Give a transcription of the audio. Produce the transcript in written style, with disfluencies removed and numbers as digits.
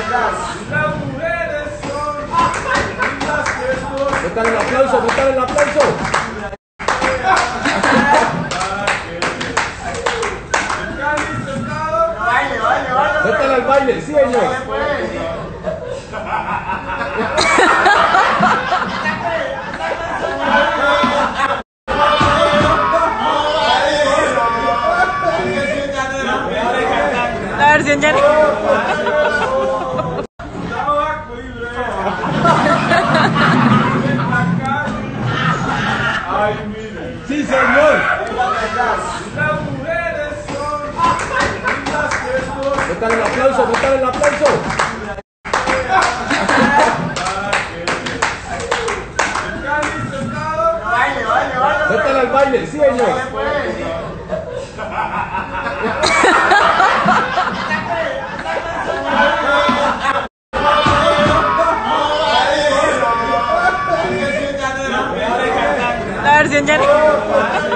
Las mujeres son las que Métale el aplauso, métale el aplauso. Métale al baile, sí, señor. La versión ya. Sí, señor. Las mujeres son las que Métale el aplauso, métale el aplauso. Métale al baile, sí, señor. La versión ya.